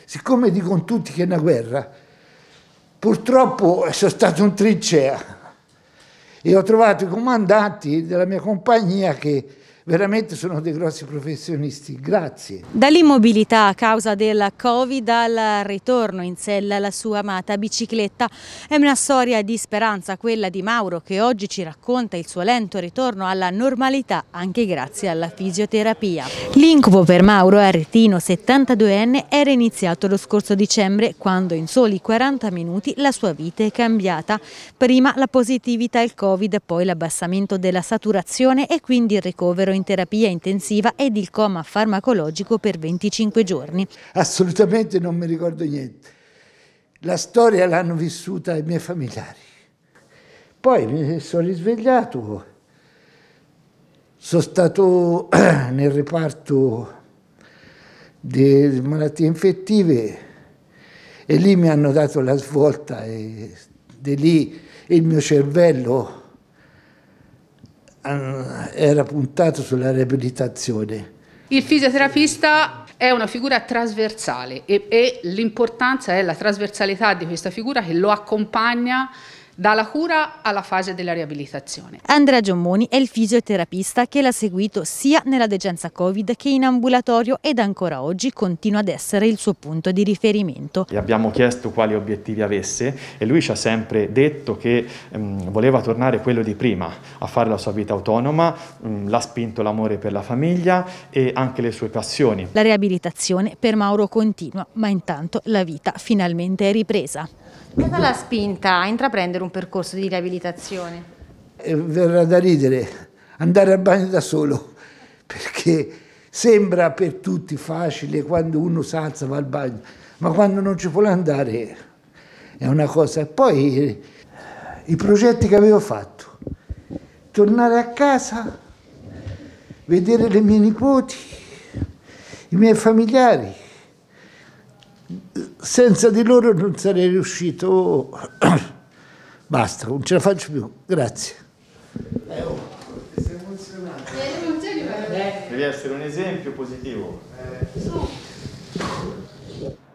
siccome dicono tutti che è una guerra, purtroppo sono stato in trincea e ho trovato i comandanti della mia compagnia che veramente sono dei grossi professionisti. Grazie. Dall'immobilità a causa del Covid al ritorno in sella alla sua amata bicicletta è una storia di speranza quella di Mauro, che oggi ci racconta il suo lento ritorno alla normalità anche grazie alla fisioterapia. L'incubo per Mauro Aretino, 72enne, era iniziato lo scorso dicembre, quando in soli 40 minuti la sua vita è cambiata. Prima la positività al Covid, poi l'abbassamento della saturazione e quindi il ricovero in terapia intensiva ed il coma farmacologico per 25 giorni. Assolutamente non mi ricordo niente. La storia l'hanno vissuta i miei familiari. Poi mi sono risvegliato, sono stato nel reparto di malattie infettive e lì mi hanno dato la svolta e di lì il mio cervello era puntato sulla riabilitazione. Il fisioterapista è una figura trasversale e l'importanza è la trasversalità di questa figura che lo accompagna dalla cura alla fase della riabilitazione. Andrea Giammoni è il fisioterapista che l'ha seguito sia nella degenza Covid che in ambulatorio ed ancora oggi continua ad essere il suo punto di riferimento. Gli abbiamo chiesto quali obiettivi avesse e lui ci ha sempre detto che voleva tornare quello di prima, a fare la sua vita autonoma, l'ha spinto l'amore per la famiglia e anche le sue passioni. La riabilitazione per Mauro continua, ma intanto la vita finalmente è ripresa. Cosa l'ha spinta a intraprendere un percorso di riabilitazione? Verrà da ridere, andare al bagno da solo, perché sembra per tutti facile quando uno si alza va al bagno, ma quando non ci vuole andare è una cosa. E poi i progetti che avevo fatto, tornare a casa, vedere le mie nipoti, i miei familiari. Senza di loro non sarei riuscito. Basta, non ce la faccio più. Grazie. Sei emozionato. Devi essere un esempio positivo.